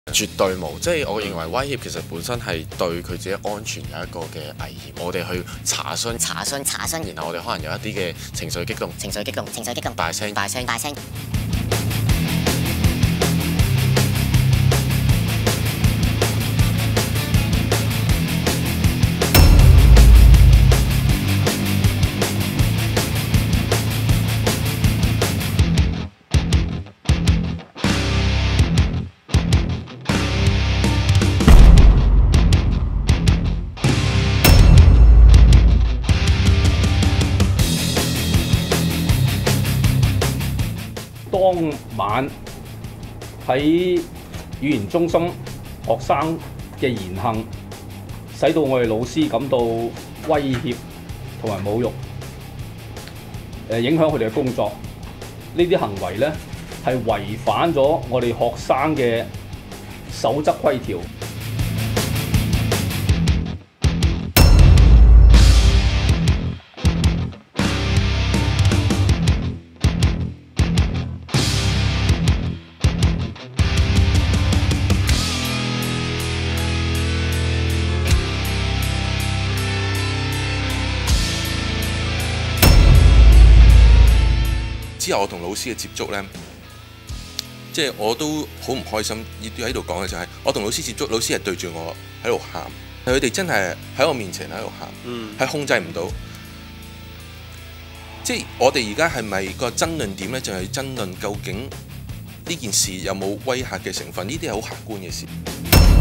絕對冇，即係我認為威脅其實本身係對佢自己安全有一個嘅危險。我哋去查詢，然後我哋可能有一啲嘅情緒激動，大聲。 當晚喺語言中心學生嘅言行，使到我哋老師感到威脅同埋侮辱，影響佢哋嘅工作。呢啲行為呢係違反咗我哋學生嘅守則規條。 之後我同老師嘅接觸呢，即係我都好唔開心，要喺度講嘅就係，我同老師接觸，老師係對住我喺度喊，佢哋真係喺我面前喺度喊，係控制唔到。即係我哋而家係咪個爭論點呢？就係爭論究竟呢件事有冇威嚇嘅成分？呢啲係好客觀嘅事。